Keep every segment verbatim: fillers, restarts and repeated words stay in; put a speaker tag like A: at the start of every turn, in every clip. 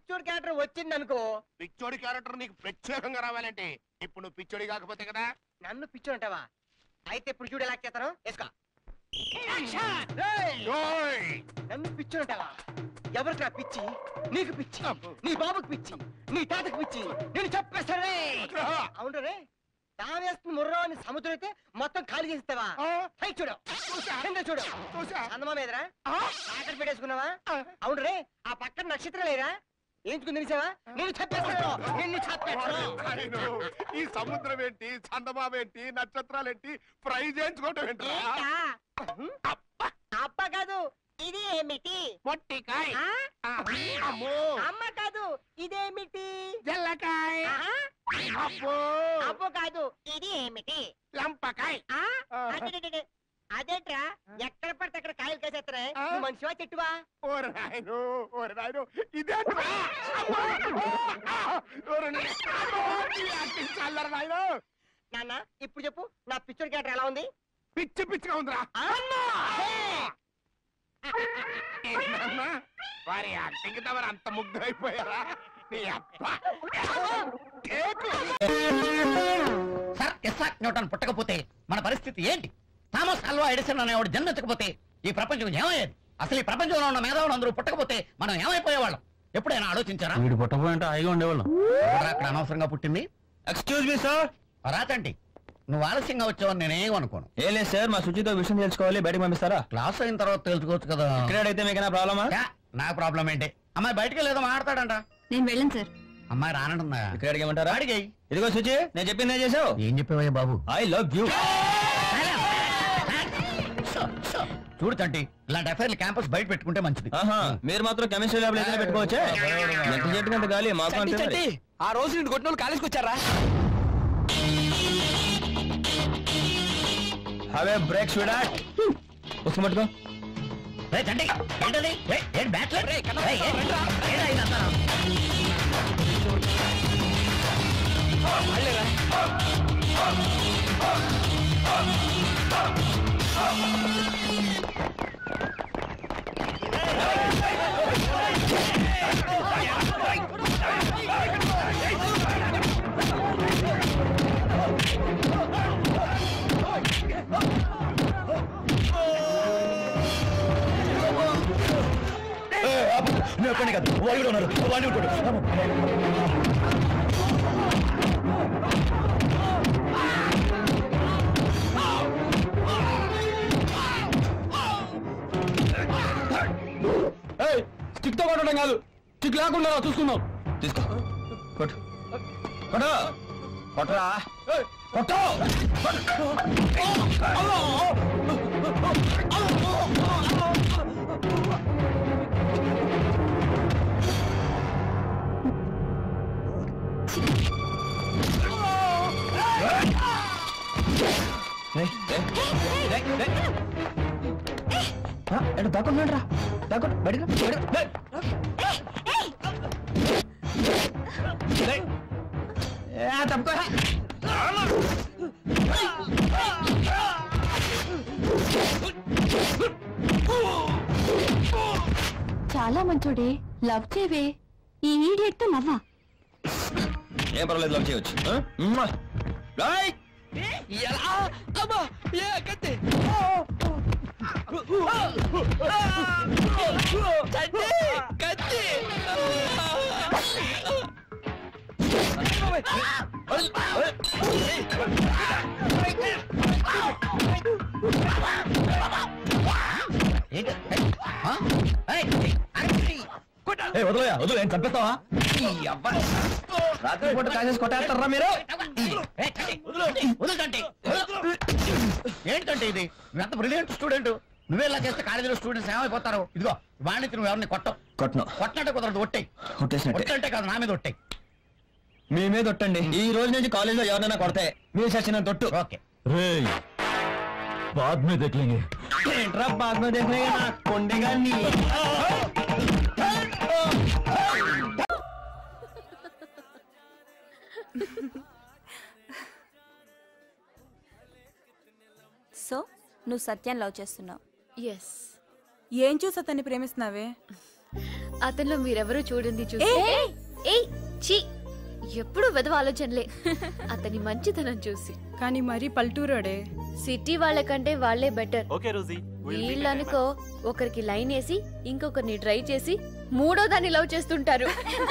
A: పిచ్చోడి character వచ్చింది అనుకో.
B: పిచ్చోడి character నీకు ప్రత్యేకంగా రావాలంటే ఇప్పుడు నువ్వు పిచ్చోడి కాకపోతే కదా.
A: నన్ను పిచ్చోడు అంటావా? అయితే ఇప్పుడు చూడు ఎలా చేస్తాను. వేసుకో. నన్ను పిచ్చోడు అంటావా? ఎవరికి నా పిచ్చి? నీకు పిచ్చి, నీ బాబుకి పిచ్చి, నీ తాతకి పిచ్చి. నేను చెప్పేస్తానే. అవును రే, తావేస్తుంది ముర్రో అని సముద్రం అయితే మొత్తం ఖాళీ చేస్తావా? చూడు చూడు అందమా మీదరా ఆకలి పెట్టేసుకున్నావా? అవును రే, ఆ పక్కన నక్షత్రం లేరా? ఏంచుకుని తెలిసావా? నేను చెప్పేస్తాను, నిన్ను చెప్పేస్తాను.
B: ఈ సముద్రం ఏంటి, చందమామ ఏంటి, నక్షత్రాలు ఏంటి, ఫ్రై చేయించుకోవటం ఏంటి?
A: అబ్బ కాదు, ఇది ఏమిటి?
B: పొట్టికాయ.
A: అమ్మ కాదు, ఇదేమిటి?
B: జల్లకాయ.
A: అబ్బో కాదు, ఇది ఏమిటి?
B: లంపకాయ.
A: అదేట్రా, ఎక్కడ పడితే అక్కడ కాయలు కాసేస్తారా? మనిషివా చెట్టువా?
B: ఓరు నాయను, ఓరు నాయను, ఇదే
A: నాన్న. ఇప్పుడు చెప్పు, నా పిచ్చోడి క్యారెక్టర్ ఎలా ఉంది?
B: పిచ్చి పిచ్చిగా ఉందిరా. వారి యాక్టింగ్ తవరు అంత ముగ్ధైపోయారా?
C: సార్ ఇస్సాక్ న్యూటన్ పుట్టకపోతే మన పరిస్థితి ఏంటి? థామస్ ఆల్వా ఎడిసన్ అనేవాడు జన్మించకపోతే ఈ ప్రపంచం ఏమయ్యేది? అసలు ఈ ప్రపంచంలో ఉన్న మేధావులు అందరూ పుట్టకపోతే మనం ఏమైపోయేవాళ్ళం? ఎప్పుడైనా ఆలోచించారా?
D: వీడు పుట్టపోయింటే హాయిగా ఉండేవాళ్ళం.
C: అక్కడ అనవసరంగా పుట్టింది.
D: Excuse me sir.
C: రాతండి, నువ్వు ఆలస్యంగా వచ్చావని నేనేం అనుకోను.
D: ఏ లేదు సార్, మా శుచితో విషయం తెలుసుకోవాలి, బయటకు పంపిస్తారా?
C: క్లాస్ అయిన తర్వాత తెలుసుకోవచ్చు కదా.
D: ఇక్కడైతే మీకైనా ప్రాబ్లమా?
C: నాకు ప్రాబ్లం ఏంటి? అమ్మాయి బయటకి లేదో మాట్లాడతాడంట.
E: నేను వెళ్ళను సార్.
C: అమ్మాయి రానంటుందా?
D: ఇక్కడ అడిగేమంటారా?
C: అడిగాయి.
D: ఇదిగో శుచి, నేను చెప్పింది ఏం చేసావు?
C: ఏం చెప్పేవయ్యా బాబు?
D: I love you.
C: చూడు తంటి, ఇలాంటి అఫైర్లు క్యాంపస్ బయట పెట్టుకుంటే మంచిది.
D: మీరు మాత్రం కెమిస్ట్రీ ల్యాబ్ ఏదైనా పెట్టుకోవచ్చే. ఎంత చెట్టుకంత గాలి మాకు.
F: ఆ రోజు నేను కొట్టిన వాళ్ళు కాలేజ్కి వచ్చారా?
D: హవే బ్రేక్ స్వీడాట్. వస్తు పట్టుకో.
C: రే తంటి, ఏంటది? ఏం బ్యాట్లర్? రే కన్నా
D: ఒక్కనే కాదు, వాళ్ళు కూడా ఉన్నారు. వాళ్ళు కూడా స్టిక్ తో కొట్టడం కాదు, స్టిక్ లేకుండా చూసుకుందాం. తీసుకో, కొట్టు కొట్టు కొట్టరా కొట్టు. దాక్కుంటున్నాడు రా, దాక్కు బయట తప్పుకో.
E: చాలా మంచోడే, లవ్ చేయవే. ఈ ఈడియట్ తో నవ్వా?
D: ఏం పర్వాలేదు, లవ్ చేయవచ్చు. వదలయా వదలు, ఏం చంపేస్తావా? రాత్రి పూట కాసేసి కొట్టేస్తారా మీరు?
C: ఏంటంటే ఇది? నువ్వు బ్రిలియంట్ స్టూడెంట్, నువ్వే ఇలా చేస్తే కాలేజీలో స్టూడెంట్స్ ఏమైపోతారు? ఇదిగో వాణిజ్య నువ్వు ఎవరిని కొట్టవు.
D: కొట్టను.
C: కొట్టినట్టే కుదరదు, ఒట్టాయి. ఒట్టంటే కాదు, నా మీద ఒట్టాయి.
D: మీ మీద ఒట్టండి. ఈ రోజు నుంచి కాలేజీలో ఎవరైనా కొడితే మీరు చచ్చిన తొట్టు.
C: ఓకే.
D: बाद में देख लेंगे. बाद में देख लेंगे ना కొండగా నీ.
E: సో నువ్వు సత్యం లవ్ చేస్తున్నావు?
G: ఎస్. ఏం చూసి అతన్ని ప్రేమిస్తున్నావే? అతనిలో మీరెవరూ చూడండి చూసి ఏయ్ ఛీ ఎప్పుడు వెదవ ఆలోచనలే అతని మంచితనం చూసి.
E: కానీ మరీ పల్టూరాడే.
G: సిటీ వాళ్ళకంటే వాళ్లే బెటర్.
H: Okay Rosie.
G: వీళ్ళు అనుకో ఒకరికి లైన్ వేసి ఇంకొకరిని ట్రై చేసి మూడో దాన్ని లవ్ చేస్తుంటారు.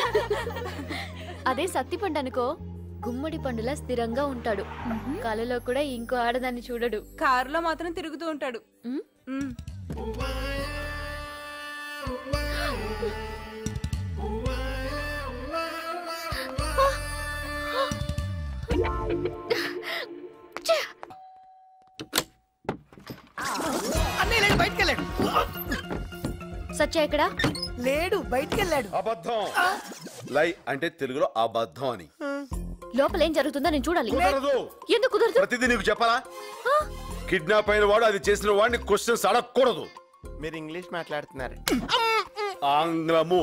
G: అదే సత్తి పండు అనుకో గుమ్మడి పండులా స్థిరంగా ఉంటాడు. కలలో కూడా ఇంకో ఆడదాన్ని చూడడు.
E: కారులో మాత్రం తిరుగుతూ ఉంటాడు.
F: బయటికి వెళ్ళాడు.
G: సత్య ఎక్కడ
F: లేడు, బయటికి వెళ్ళాడు.
B: అబద్ధం. లై అంటే తెలుగులో అబద్ధం అని.
G: లోపల ఏం జరుగుతుందో నేను చూడాలి. ఎందుకు కుదరదు?
B: ప్రతిదీ నీకు చెప్పాలా? కిడ్నాప్ అయిన వాడు అది చేసిన వాడిని క్వశ్చన్స్ అడగకూడదు.
H: మీరు ఇంగ్లీష్ మాట్లాడుతున్నారు.
B: ఆంగ్లము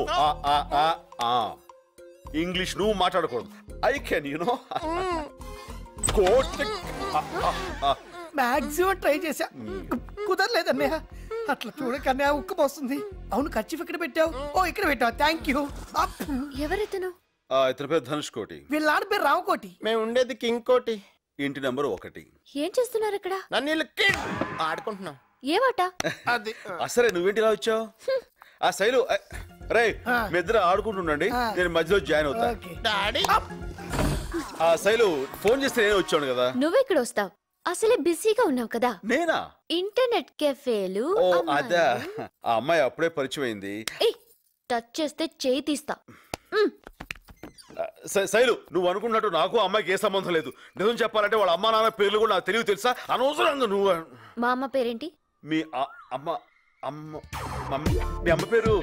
B: ఇంగ్లీష్ నువ్వు మాట్లాడకూడదు. I can you know
F: maximum try చేశా, కుదరలేదన్నయ్య. అట్లా చూడకన్నయ్య ఉక్కపోస్తుంది. అవును, ఖర్చు ఇక్కడ పెట్టావు. ఓ ఇక్కడ పెట్టావు, థ్యాంక్ యూ.
G: ఎవరితను?
B: ఇతని పేరు ధనుష్ కోటి.
F: వీళ్ళ ఆడ పేరు రావుకోటి.
H: మేము ఉండేది కింగ్ కోటి.
B: ఇంటి నెంబర్ ఒకటి.
G: ఏం చేస్తున్నారు ఇక్కడ?
H: నన్ను ఆడుకుంటున్నాం.
G: ఏమాట?
H: అది
B: అసలే నువ్వేంటి ఇలా వచ్చావు? ఆ శైలు రే మీ ఇద్దరు ఆడుకుంటుండండి, నేను మధ్యలో జాయిన్ అవుతా. ఆ శైలు ఫోన్ చేస్తే నేను వచ్చాను కదా.
G: నువ్వెక్కడ వస్తావు? అసలే బిజీగా ఉన్నావు కదా.
B: నేనా?
G: ఇంటర్నెట్ కెఫేలు.
B: ఓ అదా, ఆ అమ్మాయి అప్పుడే పరిచయం అయింది.
G: టచ్ చేస్తే చేయి తీస్తా.
B: శైలు నువ్వు అనుకున్నట్టు నాకు అమ్మాయికి ఏ సంబంధం లేదు. నిజం చెప్పాలంటే వాళ్ళ అమ్మా నాన్న పేర్లు కూడా నాకు తెలియదు తెలుసా. అనవసరంగా నువ్వు.
G: మా అమ్మ పేరేంటి?
B: మీ అమ్మ అమ్మ మీ అమ్మ పేరు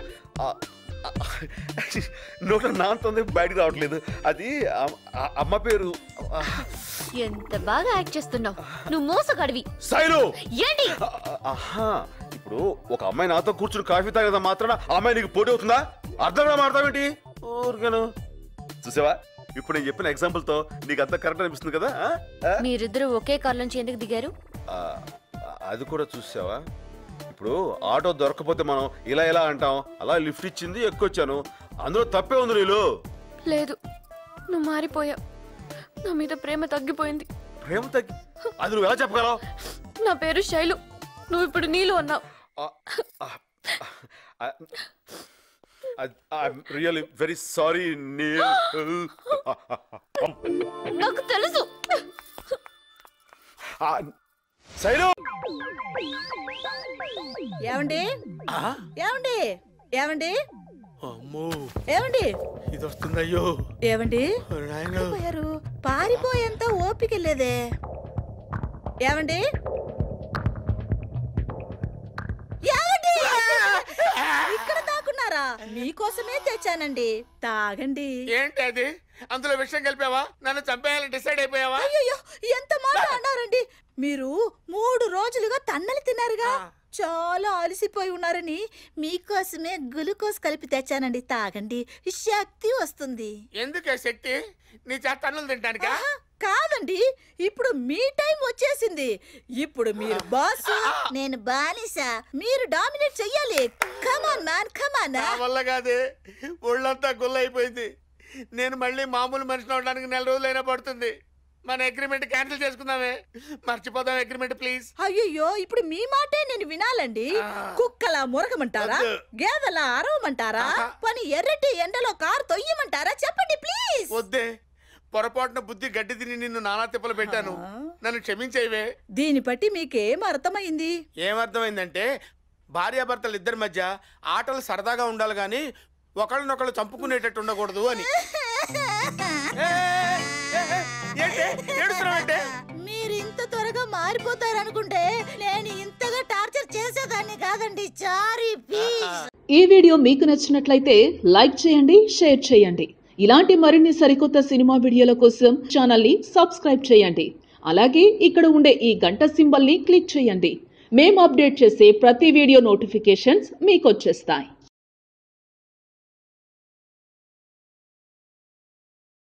B: నోట నాంతుంది బయటకు రావట్లేదు. అది అమ్మ పేరు.
G: ఎంత బాగా యాక్ట్ చేస్తున్నావు నువ్వు, మోసగాడివి.
B: శైలు
G: ఏంటి?
B: ఆహా, ఇప్పుడు ఒక అమ్మాయి నాతో కూర్చుని కాఫీ తాగేదా మాత్రాన ఆ అమ్మాయి నీకు పోటీ అవుతుందా? అర్థంగా మాడతావేంటి? ఊరికను చూసావా, ఇప్పుడు నేను చెప్పిన ఎగ్జాంపుల్ తో నీకు అంత కరెక్ట్ అనిపిస్తుంది కదా.
G: మీరిద్దరు ఒకే కార్ నుంచి ఎందుకు దిగారు?
B: అది కూడా చూసావా, ఇప్పుడు ఆటో దొరకపోతే మనం ఇలా ఇలా అంటాం, అలా లిఫ్ట్ ఇచ్చింది ఎక్కువచ్చాను, అందులో తప్పే ఉంది. నీళ్ళు
G: లేదు, నువ్వు మారిపోయావు. నా మీద ప్రేమ తగ్గిపోయింది.
B: ప్రేమ తగ్గి అది నువ్వు ఎలా చెప్పగలవు?
G: నా పేరు శైలు, నువ్వు ఇప్పుడు నీళ్ళు అన్నావు.
B: I'm really very sorry, Neil.
G: నాకు తెలుసు.
B: శైలు
I: ఏమండి ఏమండి ఏమండి
H: అమ్మో
I: ఏమండి
H: ఇది వస్తుందయ్యో.
I: ఏమండి పారిపోయారు? పారిపోయేంత ఓపిక లేదే. ఏమండి ఏమండి ఇక్కడ దాక్కున్నారా? మీకోసమే తెచ్చానండి, తాగండి.
H: ఏంటి అది? అందులో విషయం కలిపావా? నన్ను చంపేయాలని డిసైడ్ అయిపోయావా?
I: అయ్యో ఎంత మాట అన్నారండి. మీరు మూడు రోజులుగా తన్నలు తిన్నారుగా, చాలా అలసిపోయి ఉన్నారని మీకోసమే గ్లూకోజ్ కలిపి తెచ్చానండి, తాగండి, శక్తి వస్తుంది.
H: ఎందుకే శక్తి? నీ చేత అన్నం తింటానికా?
I: కాదండి, ఇప్పుడు మీ టైం వచ్చేసింది. ఇప్పుడు మీరు బాస్, నేను బానిస. మీరు డామినేట్ చెయ్యాలి. Come on man, come on.
H: నా వల్ల కాదే, ఒళ్ళంతా గుల్ల అయిపోయింది. నేను మళ్ళీ మామూలు మనిషిని అవడానికి నెల రోజులైనా పడుతుంది. మన అగ్రిమెంట్ క్యాన్సిల్ చేసుకుందామే, మర్చిపోదాం అగ్రిమెంట్ ప్లీజ్.
I: అయ్యో, ఇప్పుడు మీ మాటే నేను వినాలండి. కుక్కలా మురగమంటారా? గేదలా అరవమంటారా? పని ఎర్రటి ఎండలో కారు తొయ్యమంటారా? చెప్పండి ప్లీజ్.
H: వద్దే, పొరపాటున బుద్ధి గడ్డి తిని నిన్ను నానా తిప్పలు పెట్టాను, నన్ను క్షమించేవే.
I: దీన్ని బట్టి మీకేం అర్థమైంది?
H: ఏమర్థమైందంటే, భార్యాభర్తలు ఇద్దరి మధ్య ఆటలు సరదాగా ఉండాలి గాని ఒకళ్ళనొకళ్ళు చంపుకునేటట్టు ఉండకూడదు అని.
I: మీరు ఇంత త్వరగా మారిపోతారనుకుంటే నేను ఇంతగా టార్చర్ చేసేదాన్ని కాదండి. Sorry please.
J: ఈ వీడియో మీకు నచ్చినట్లయితే లైక్ చేయండి, షేర్ చేయండి. ఇలాంటి మరిన్ని సరికొత్త సినిమా వీడియోల కోసం ఛానల్ ని సబ్స్క్రైబ్ చేయండి. అలాగే ఇక్కడ ఉండే ఈ గంట సింబల్ ని క్లిక్ చేయండి. మేము అప్డేట్ చేసే ప్రతి వీడియో నోటిఫికేషన్స్ మీకు వచ్చేస్తాయి.